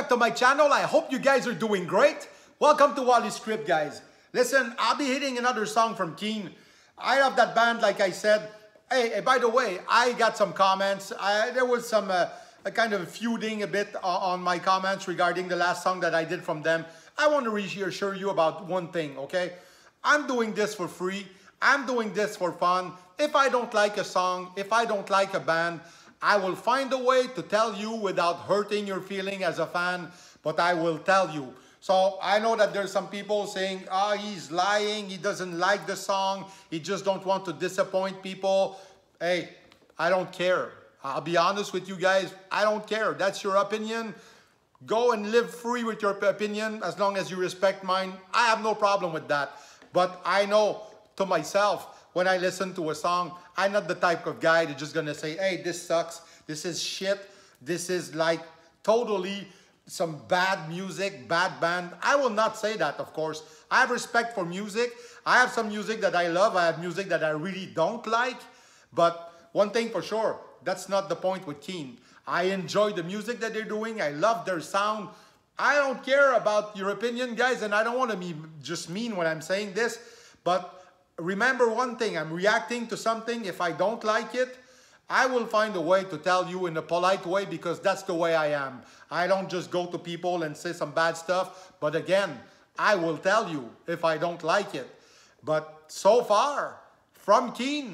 to my channel. I hope you guys are doing great. Welcome to Wally's Script, guys. Listen, I'll be hitting another song from Keane. I love that band, like I said. Hey, by the way, I got some comments. There was some a kind of feuding a bit on my comments regarding the last song that I did from them. I want to reassure you about one thing, okay? I'm doing this for free. I'm doing this for fun. If I don't like a song, if I don't like a band, I will find a way to tell you without hurting your feeling as a fan, but I will tell you. So I know that there's some people saying, oh, he's lying, he doesn't like the song, he just don't want to disappoint people. Hey, I don't care. I'll be honest with you guys, I don't care. That's your opinion. Go and live free with your opinion as long as you respect mine. I have no problem with that. But I know to myself, when I listen to a song, I'm not the type of guy that's just gonna say, hey, this sucks, this is shit, this is like totally some bad music, bad band. I will not say that, of course. I have respect for music. I have some music that I love. I have music that I really don't like. But one thing for sure, that's not the point with Keane. I enjoy the music that they're doing. I love their sound. I don't care about your opinion, guys, and I don't want to be just mean when I'm saying this, but remember one thing, I'm reacting to something. If I don't like it, I will find a way to tell you in a polite way because that's the way I am. I don't just go to people and say some bad stuff. But again, I will tell you if I don't like it. But so far, from Keane,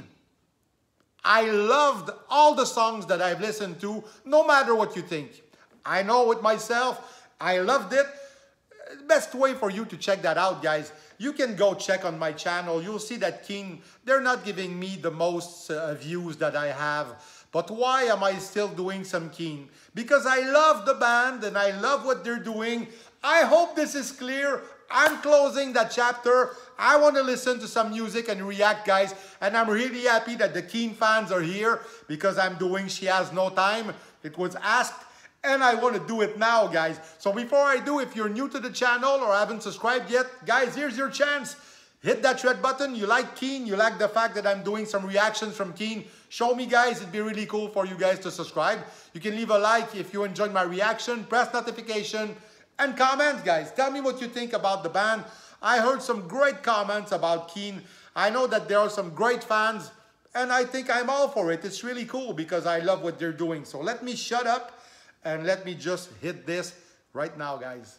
I loved all the songs that I've listened to, no matter what you think. I know with myself, I loved it. Best way for you to check that out, guys, you can go check on my channel. You'll see that Keane, they're not giving me the most views that I have. But why am I still doing some Keane? Because I love the band and I love what they're doing. I hope this is clear. I'm closing that chapter. I want to listen to some music and react, guys. And I'm really happy that the Keane fans are here because I'm doing She Has No Time. It was asked. And I want to do it now, guys. So before I do, if you're new to the channel or haven't subscribed yet, guys, here's your chance. Hit that red button. You like Keane. You like the fact that I'm doing some reactions from Keane. Show me, guys. It'd be really cool for you guys to subscribe. You can leave a like if you enjoyed my reaction. Press notification and comment, guys. Tell me what you think about the band. I heard some great comments about Keane. I know that there are some great fans. And I think I'm all for it. It's really cool because I love what they're doing. So let me shut up. And let me just hit this right now, guys.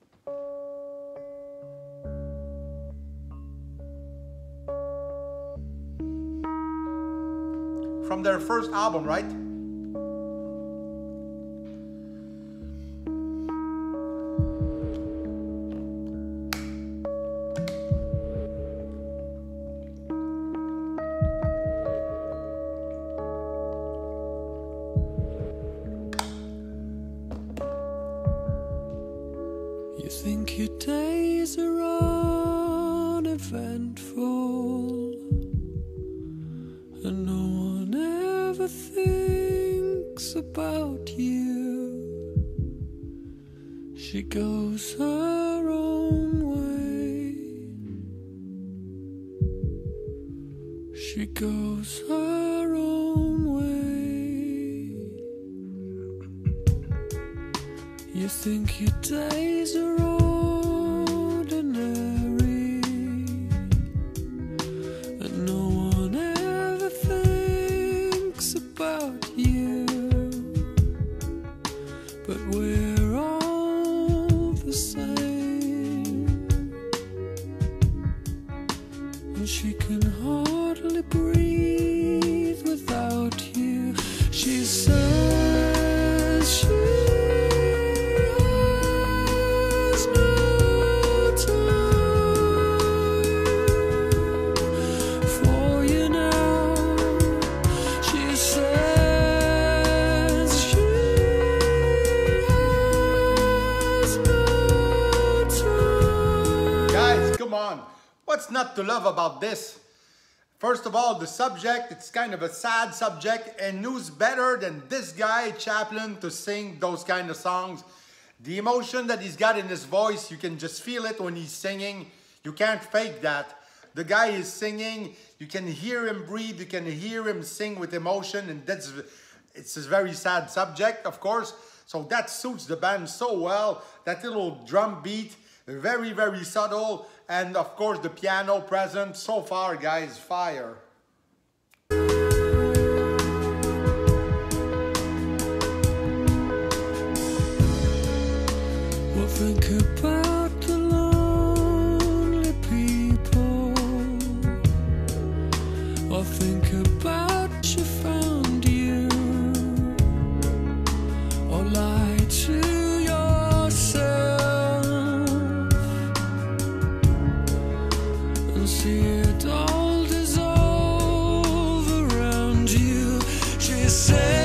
From their first album, right? You think your days are uneventful, and no one ever thinks about you. She goes her own way. She goes her own way. You think your days are ordinary, and no one ever thinks about you. But we're all the same, and she can hardly breathe without you. She says she What's not to love about this? First of all, the subject, it's kind of a sad subject, and who's better than this guy, Chaplin, to sing those kind of songs? The emotion that he's got in his voice, you can just feel it when he's singing. You can't fake that. The guy is singing, you can hear him breathe, you can hear him sing with emotion, and it's a very sad subject, of course. So that suits the band so well. That little drum beat, very, very subtle. And of course, the piano present. So far, guys, fire. Well, think about the lonely people. Or think about you found you. Or lie to yourself and see it all dissolve around you. She said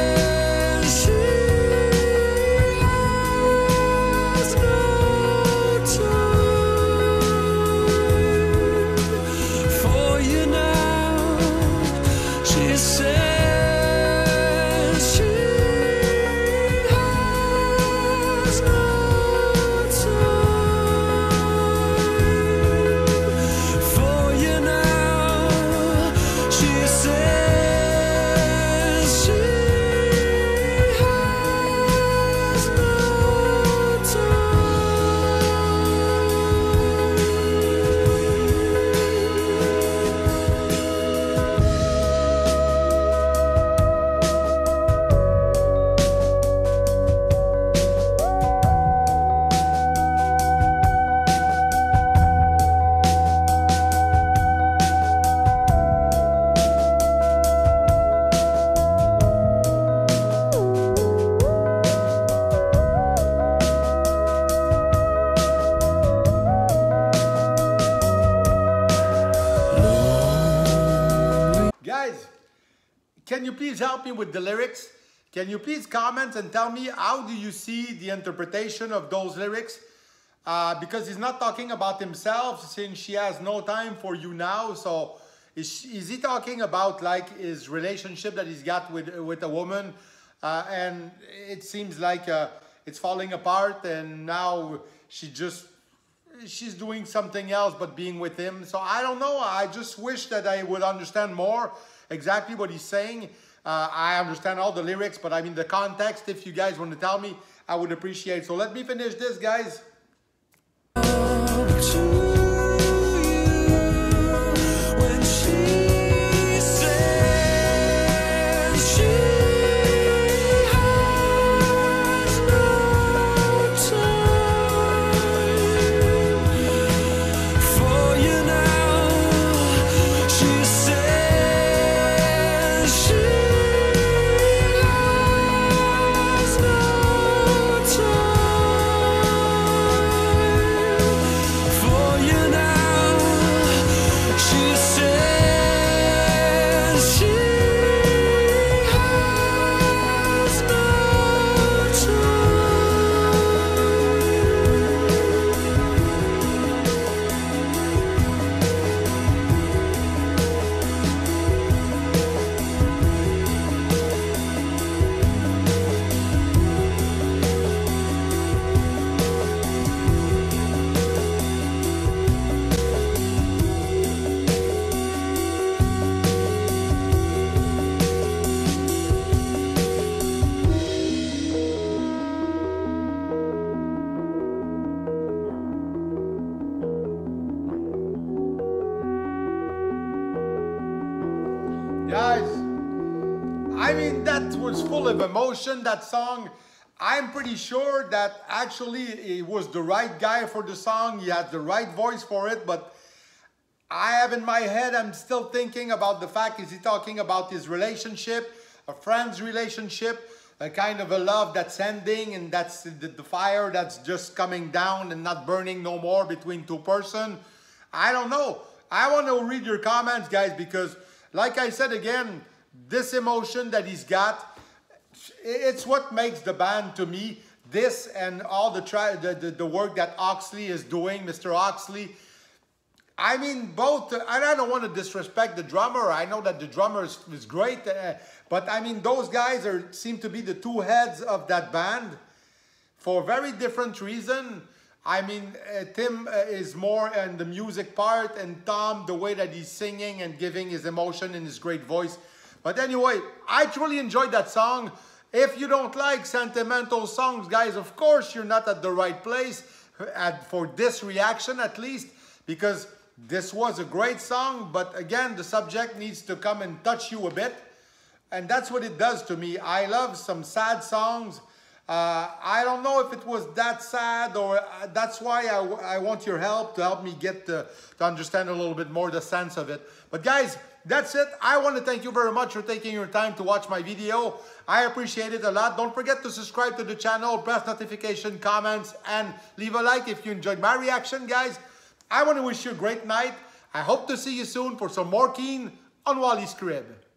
can you please help me with the lyrics? Can you please comment and tell me how do you see the interpretation of those lyrics? Because he's not talking about himself since she has no time for you now. So is he talking about like his relationship that he's got with a woman? And it seems like it's falling apart and now she's doing something else but being with him. So I don't know. I just wish that I would understand more exactly what he's saying. I understand all the lyrics, but I mean the context, if you guys want to tell me, I would appreciate. So let me finish this, guys. Guys, I mean, that was full of emotion, that song. I'm pretty sure that actually he was the right guy for the song. He had the right voice for it, but I have in my head, I'm still thinking about the fact, is he talking about his relationship, a friend's relationship, a kind of a love that's ending and that's the fire that's just coming down and not burning no more between two persons? I don't know. I want to read your comments, guys, because like I said again, this emotion that he's got, it's what makes the band to me. This and all the work that Oxley is doing, Mr. Oxley. I mean, both, and I don't want to disrespect the drummer. I know that the drummer is great, but I mean, those guys seem to be the two heads of that band for very different reasons. I mean, Tim is more in the music part, and Tom, the way that he's singing and giving his emotion in his great voice. But anyway, I truly enjoyed that song. If you don't like sentimental songs, guys, of course you're not at the right place for this reaction at least, because this was a great song, but again, the subject needs to come and touch you a bit. And that's what it does to me. I love some sad songs. I don't know if it was that sad, or that's why I want your help to help me get to understand a little bit more the sense of it. But guys, that's it. I want to thank you very much for taking your time to watch my video. I appreciate it a lot. Don't forget to subscribe to the channel, press notification, comments, and leave a like if you enjoyed my reaction, guys. I want to wish you a great night. I hope to see you soon for some more Keane on Wally's Crib.